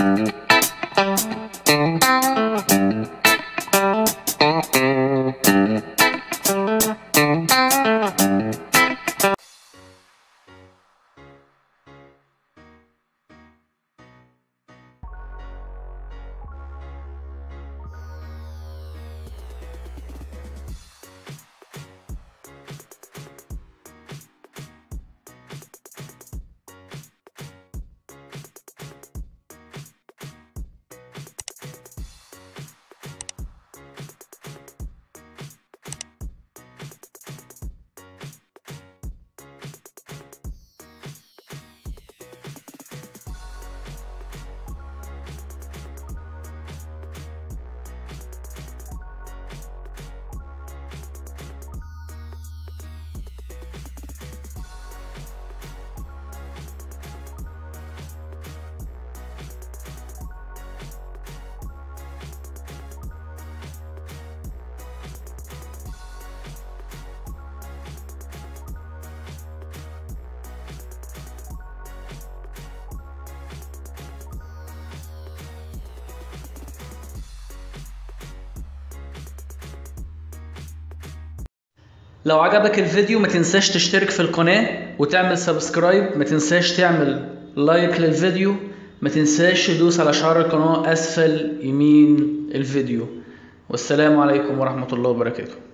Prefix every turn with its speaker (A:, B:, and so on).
A: لو عجبك الفيديو ما تنساش تشترك في القناة وتعمل سبسكرايب، ما تنساش تعمل لايك للفيديو، ما تنساش تدوس على شعار القناة أسفل يمين الفيديو. والسلام عليكم ورحمة الله وبركاته.